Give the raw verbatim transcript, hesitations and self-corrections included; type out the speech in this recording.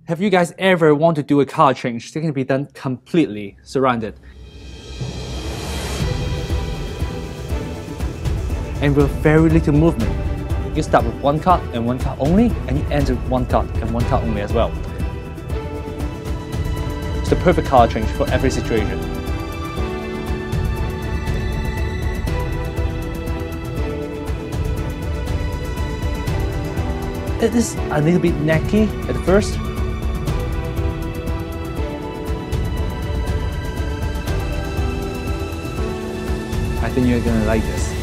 Have you guys ever want to do a card change that can be done completely surrounded? And with very little movement. You start with one card and one card only, and you end with one card and one card only as well. It's the perfect card change for every situation. It is a little bit necky at first. I think you're gonna like this.